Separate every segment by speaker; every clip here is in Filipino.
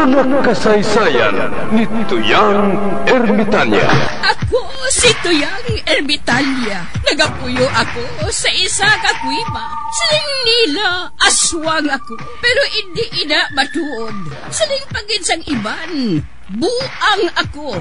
Speaker 1: Mga kasaysayan ni Tuyang Ermitanya.
Speaker 2: Ako si Tuyang Ermitanya. Nagapuyo ako sa isa ka kuiba. Siling nila, aswang ako. Pero hindi ina matuod. Siling pagin sang iban, buang ako.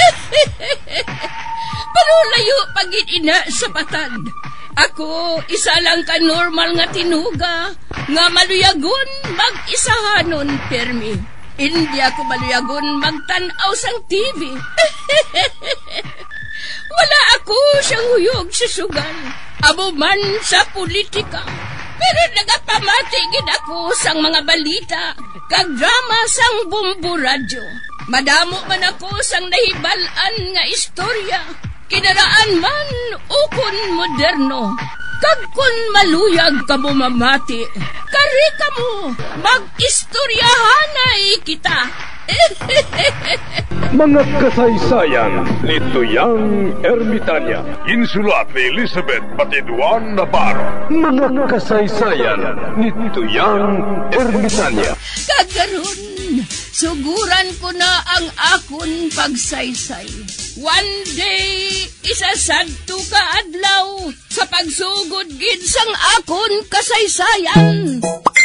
Speaker 2: Pero layo pagin ina sa batad. Ako, isa lang ka normal nga tinuga, nga maluyagon mag-isahanon, permi. Hindi ako maluyagon magtanaw sang TV. Wala ako siyang huyog sa sugal, amo man sa politika. Pero nagapamatagin ako sang mga balita, kag drama sang Bumbu Radyo. Madamo man ako sang nahibalan nga istorya, kinaraan man ukon moderno. Kag kun maluyag ka mo mamati, kari ka mo, mag-istoryahanay kita.
Speaker 1: Mga kasaysayan ni Tuyang Ermitanya. Insulat ni Elizabeth Batiduan Navarro. Mga kasaysayan ni Tuyang Ermitanya.
Speaker 2: Kagaron, suguran ko na ang akon pagsaysay. One day, isasadto ka adlaw sa pagsugod gid sang akon kasaysayan.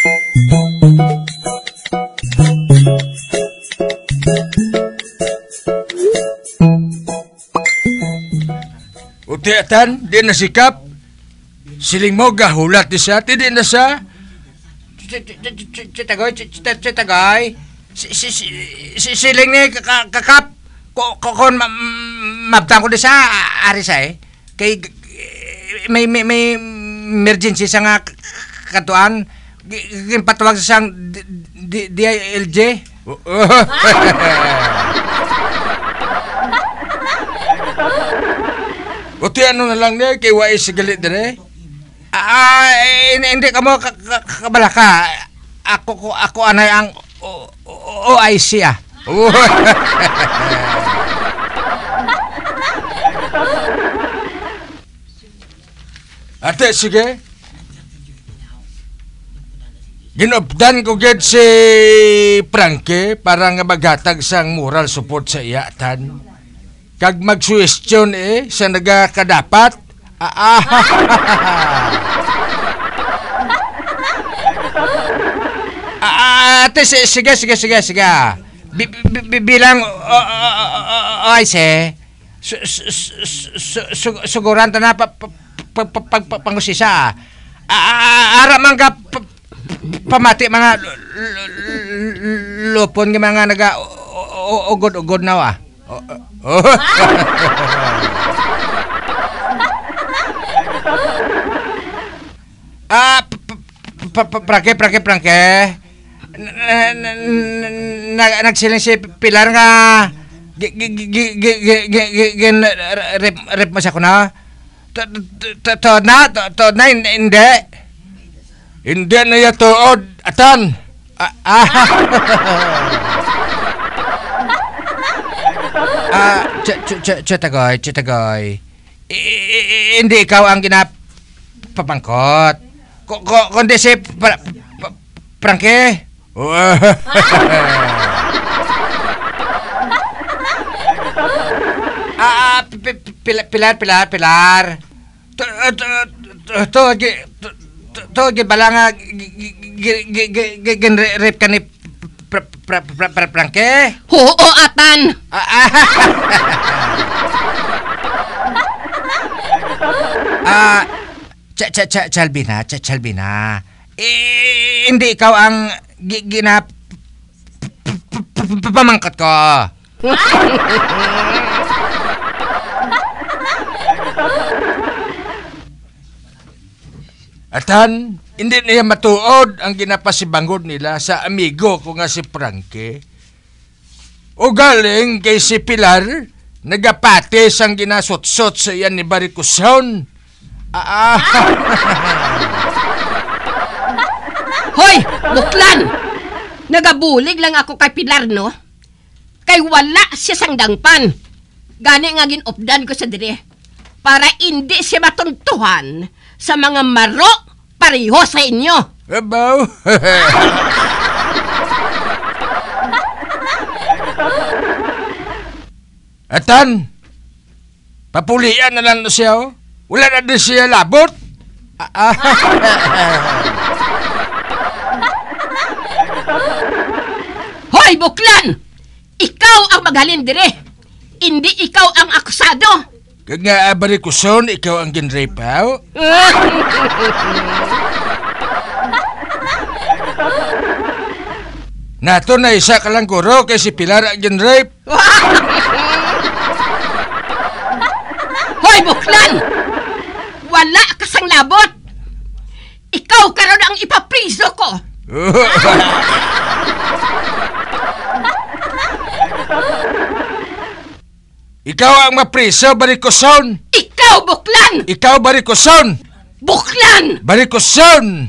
Speaker 3: Utiatan, di na sikap. Siling mo gahulat di sa atin, di na sa. Chitagay. Siling ni kakap. Kung mabtang ko di sa arisay. Kay may emergency sa nga katuan. Patawag sa sang DILJ. Uti ano na lang niya, kay Wais galit dire. Hindi ka mo kabalaka. Ako anay ang OIC ah. Ate, sige. Ginopdan ko gid si Frankie para nga maghatag sang moral support sa iyatan. Kag magsuwestiyon sa nagakadapat. Ate, sige. Bilang ayse, suguran ta na pangusisa. Ara man ka pamati mga lupon ng mga naga ugod-ugod na wa. Prangke. Nagsiling si Pilar nga rep mo siya ko na. To na, hindi. Hindi na ya tuod, atan. Chitagoy. Hindi ikaw ang ginapapangkot. Kundi si Frankie. Pilar. To balanga rep ka ni Frankie?
Speaker 2: Oo, atan.
Speaker 3: Chalbina. Hindi ikaw ang pamangkat ko. Atan, hindi niya matuod ang ginapasibanggod nila sa amigo ko nga si Frankie. O galing kay si Pilar, nagapatis ang ginasutsot sa iyan ni Barikuson.
Speaker 2: Hoy, buklan! Nagabulig lang ako kay Pilar, no? Kay wala siya sang dangpan. Gani nga ginopdan ko sa dire. Para hindi siya matuntuhan sa mga maro pareho sa inyo.
Speaker 3: Abaw. Atan, papulian na lang na siya, oh. Wala na din siya labot.
Speaker 2: Hoy, buklan! Ikaw ang maghalin dire. Hindi ikaw ang akusado.
Speaker 3: Kag nga barikuson, ikaw ang ginrape, ha? Nato na isa ka lang guro kay si Pilar ang ginrape.
Speaker 2: Hoy, buklan! Wala ka sang labot. Ikaw karon ang ipapriso ko.
Speaker 3: Ikaw ang mapriso, barikuson.
Speaker 2: Ikaw, buklan!
Speaker 3: Ikaw, barikuson.
Speaker 2: Buklan!
Speaker 3: Barikuson!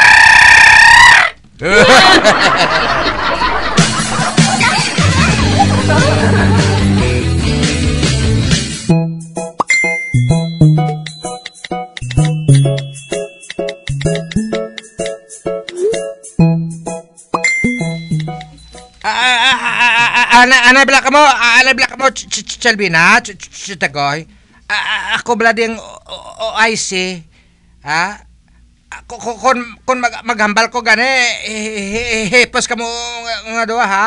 Speaker 3: Ana bila ka mo, Chalbina, Chitagoy. Ako bala ding OIC, ha? Kung maghambal ko gani, hipos ka mo nga doa, ha?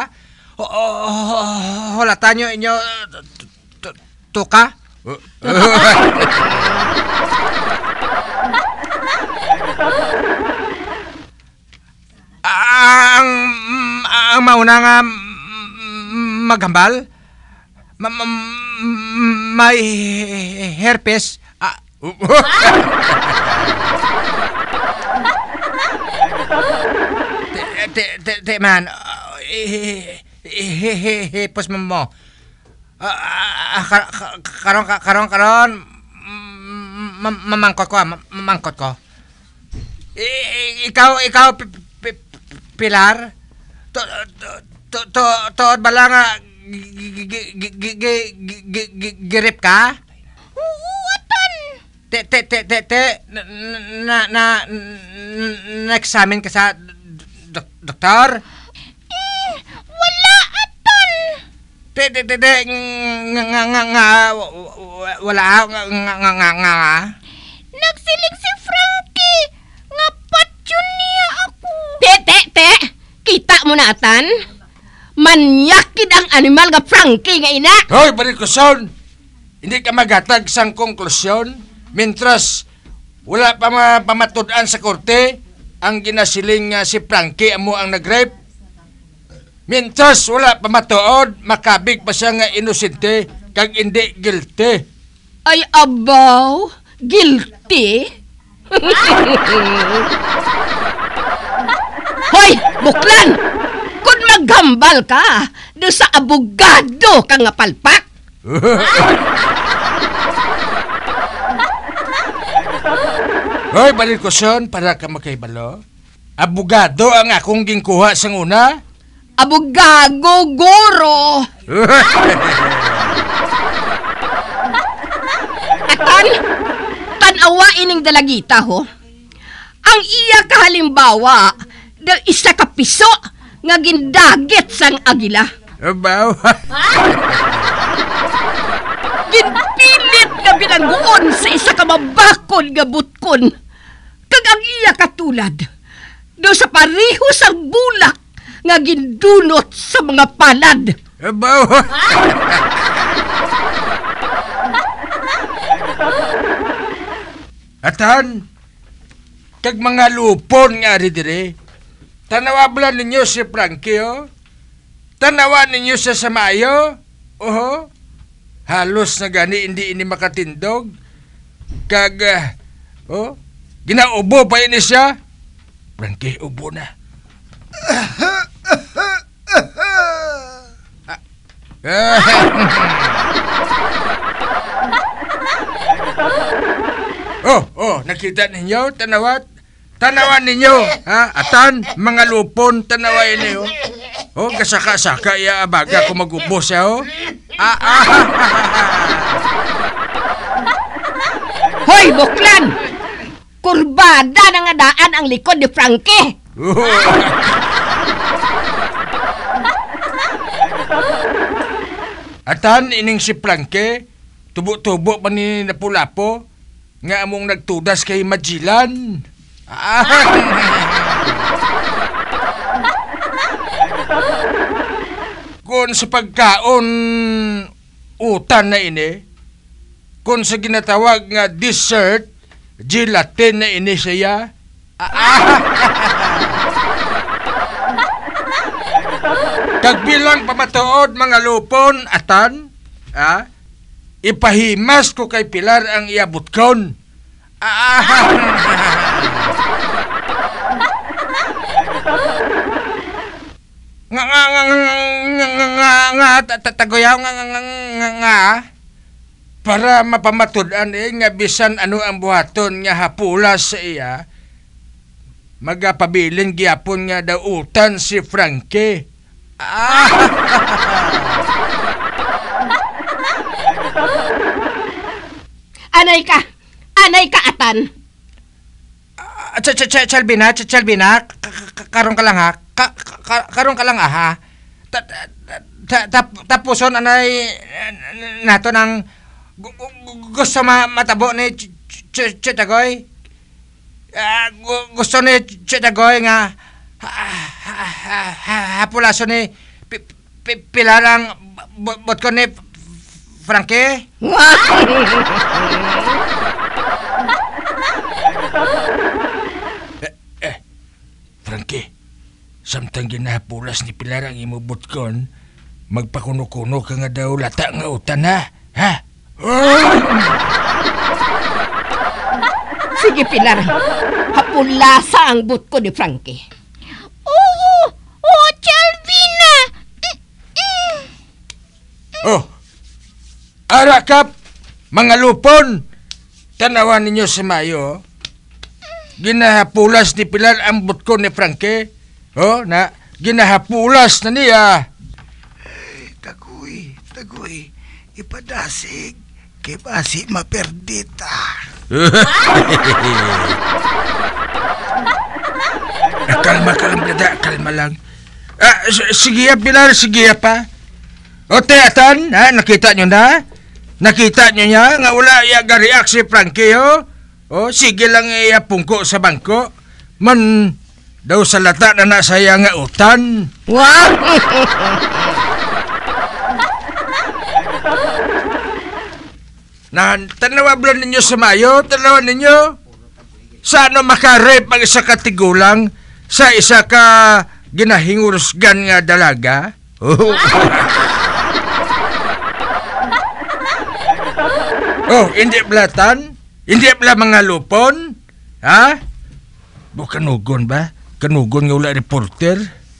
Speaker 3: Hulatan nyo inyo, tuka? Ang mauna nga maghambal, may herpes. Man, hipos mo. Karon, mamangkot ko. Ikaw, Pilar, tood bala nga girip ka?
Speaker 2: Uwatan!
Speaker 3: Na-examine ka sa doktor?
Speaker 2: Wala atan!
Speaker 3: Wala nga.
Speaker 2: Nagsiling si Frankie nga patyon niya ako. Te! Kita mo na atan? Manyakid ang animal nga Frankie nga ina.
Speaker 3: Hoy, barikuson! Hindi ka magatag sang konklusyon mintras wala pa pamatud-an sa korte ang ginasiling si Frankie amo ang nag-rape. Mintras wala pa matuod, makabig pa siya nga inosente kag hindi guilty.
Speaker 2: Ay abaw, guilty? Hoy, buklan! Kung maghambal ka, do sa abogado ka nga palpak.
Speaker 3: Hoy, barikuson, para ka makaibalo. Abogado ang akong gingkuha sang una.
Speaker 2: Abogado, guro! Atan, tanawa ining dalagita ho. Ang iya kahalimbawa, da isa ka piso nga gindagit sang agila.
Speaker 3: Abaw.
Speaker 2: Ginpilit nga binangguon sa isa ka mabakon nga butkon. Kag ang iya katulad, do sa pareho sang bulak nga gindunot sa mga palad.
Speaker 3: Abaw. Atan, kag mga lupon nga dire. Tanawablan ninyo si Frankie, oh. Tanawa ninyo sa samayo. Oho. Halos na gani hindi ini makatindog. Kag, ginaubo pa ini siya. Frankie, ubo na. Nakita ninyo? Tanawan ninyo, ha? Atan, mga lupon, tanawain niyo. Kasaka-saka iya abaga kung mag-ubos siya, oh.
Speaker 2: Hoy, buklan! Kurbada na nga daan ang likod ni Frankie.
Speaker 3: Atan ining si Frankie, tubo-tubo pa ni Lapu-Lapu, nga among nagtudas kay Magellan. Kung sa pagkaon utan na ini, kung sa ginatawag nga dessert, gelatin na ini siya. Kagbilang pamatuod mga lupon, atan, ipahimas ko kay Pilar ang iabot kon. Tagoyaw nga para mapamatudan nga bisan ano ang buhaton nga hapulas sa iya, magapabilin gyapon nga daw utan si Frankie.
Speaker 2: Anay ka, atan.
Speaker 3: Chalbina, karon ka lang ha. Karon ka lang ha. Tapuson anay nato ng gusto matabo ni Chitagoy. Gusto ni Chitagoy nga hapulaso ni Pilar ang bot ko ni Frankie. Frankie, samtang ginahapulas ni Pilar ang imubot kon, magpakuno-kuno ka nga daw lata nga utan ha?
Speaker 2: Sige, Pilar. Hapulasa ang but ko ni Frankie.
Speaker 4: Oo, Chalvina.
Speaker 3: Arakap, mga lupon, tanawan ninyo sa mayo. Ginahapulas ni Pilar ang but ko ni Frankie. Ginahapulas na niya.
Speaker 5: Tagoy, ipadasig, kay basi maperdita.
Speaker 3: Kalma lang. Sige Pilar, sige pa. O teatan, nakita nyo na? Nakita nyo niya nga wala i-react si Frankie, sige lang pungko sa bangko. Man, daw sa lata na nasaya nga utan.
Speaker 2: Wow!
Speaker 3: Tanawablan ninyo sa mayo, tanawan ninyo. Saan makarep ang isa ka tigulang sa isa ka ginahingurusgan nga dalaga? Hindi blatan? Hindi pala mga lupon? Ha? Kanugon ba? Kanugon nga wala reporter?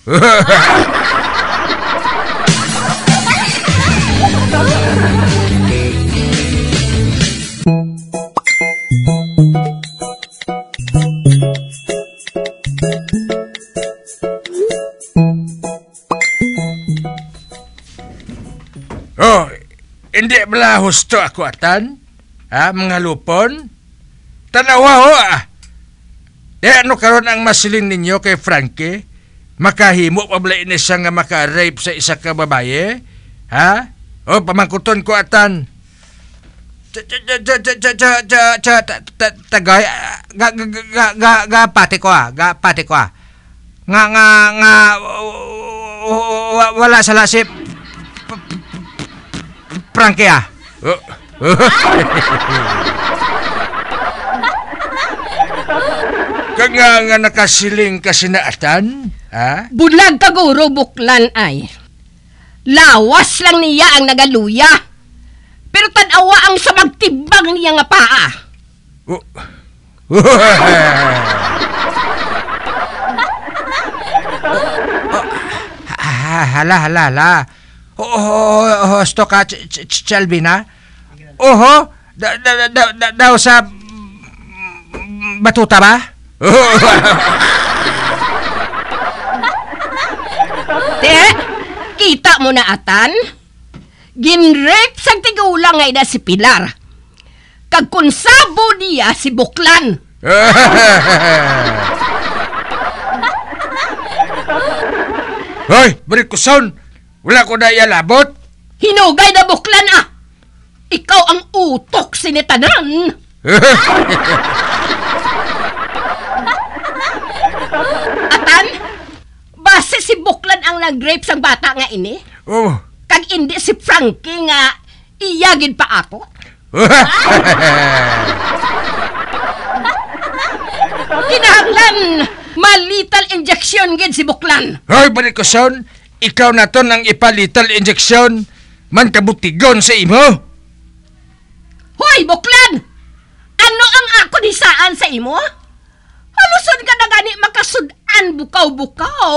Speaker 3: Hindi pala husto ako atan? Mga lupon? Tanawa ano karon ang masiling ninyo kay Frankie? Makahimo pa bala ini siya nga maka-rape sa isa ka babaye? Pamangkuton ko atan. Tagay, pati ko Nga, wala sa lasip. Frankie nga nakasiling kasi na atan?
Speaker 2: Bulag kaguro buklan ay. Lawas lang niya ang nagaluya. Pero tanawa ang sa magtibang niya nga paa.
Speaker 3: Hala. Hosto ka, Chalvina? Daw sa batuta ba?
Speaker 2: Kita mo na atan? Ginrape sang tigulang nga ida si Pilar. Kag konsabo niya si Buklan.
Speaker 3: Hoy, balik ko son. Wala ko na ialabot.
Speaker 2: Hinugay na buklan ah! Ikaw ang utok sinitanan! Atan, base si buklan ang nag-rape sang bata nga ini?
Speaker 3: Oh.
Speaker 2: Kag hindi si Frankie nga iyagid pa ako? Kinahanglan malital injection gid si buklan.
Speaker 3: Hoy, Barikoson, ikaw na to nang ipalital injection man kabutigon sa imo.
Speaker 2: Hoy, buklan! Ano ang ako ni saan sa imo? Haluson ka na gani makasudan bukaw-bukaw.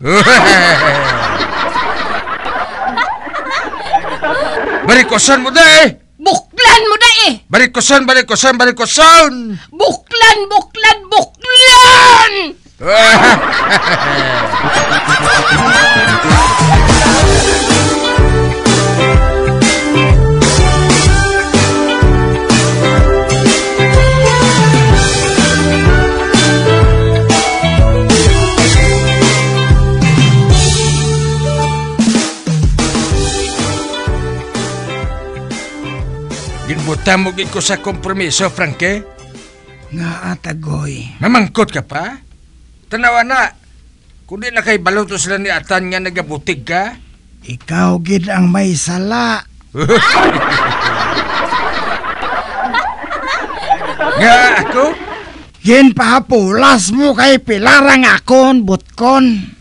Speaker 3: Barikoson mo da eh!
Speaker 2: Buklan mo na eh!
Speaker 3: Barikoson!
Speaker 2: Buklan!
Speaker 3: Ginbutan mo gid ko sa kompromiso, Frankie.
Speaker 5: Nga atagoy.
Speaker 3: Mamangkot ka pa? Tanawa na. Kung di na kay baloto sila ni Atan nga nagabutig ka.
Speaker 5: Ikaw gid ang may sala.
Speaker 3: Nga ako?
Speaker 5: Ginpahapulas mo kay Pilarang akon, butkon.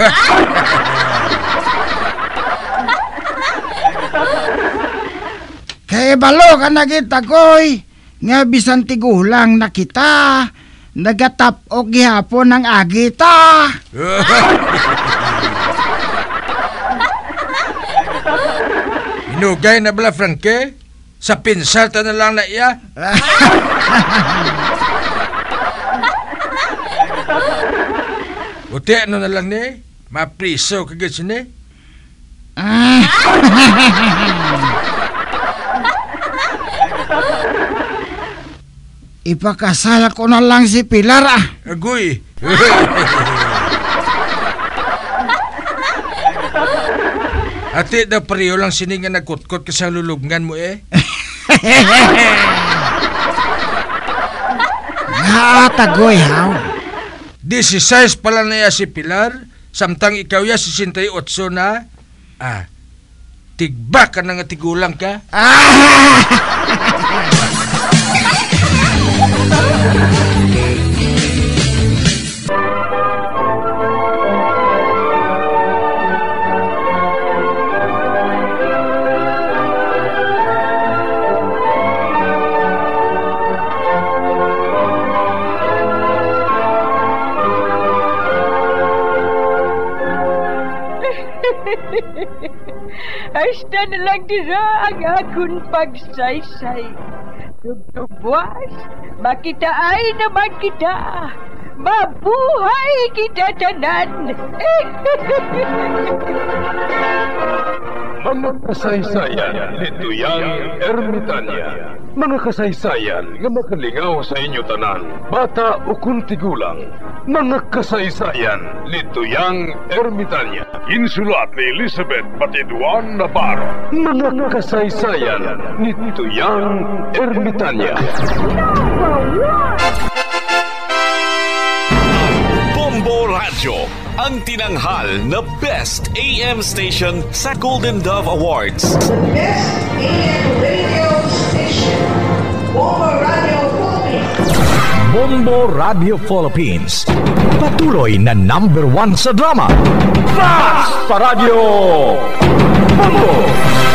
Speaker 5: Kay balo ka na gitagoy. Nga bisan tigulang na kita. Nagatap o gihapon ng agita.
Speaker 3: Inugay na bala, Frankie? Sa pinsalta na lang na iya? Uti, ano na lang ni? Mapriso kagad siya ni?
Speaker 5: Ipakasal ko na lang si Pilar ah.
Speaker 3: Agoy. Ati daw pareho lang sini nga nagkutkot ka sa lulubngan mo eh.
Speaker 5: Tagoy haw.
Speaker 3: 16 pala na ya si Pilar, samtang ikaw ya 68 na. Tigba ka na nga tigulang ka.
Speaker 6: Hasta na lang dira ang akong pagsaysay. Tugtugwas, makitaan naman kita. Mabuhay kita tanan.
Speaker 1: Mga kasaysayan ni Tuyang Ermitanya. Mga kasaysayan nga makalingaw sa inyo tanan, bata o kung tigulang. Mga kasaysayan ni Tuyang Ermitanya. Insulat ni Elizabeth Batiduan Navarro. Mga kasaysayan ni Tuyang Ermitanya.
Speaker 7: Bombo Radio, ang tinanghal na Best AM Station sa Golden Dove Awards.
Speaker 8: Best AM Radio Station, Bombo Radio Philippines.
Speaker 9: Bombo Radio Philippines, patuloy na #1 sa drama. Fast pa Radio! Bombo!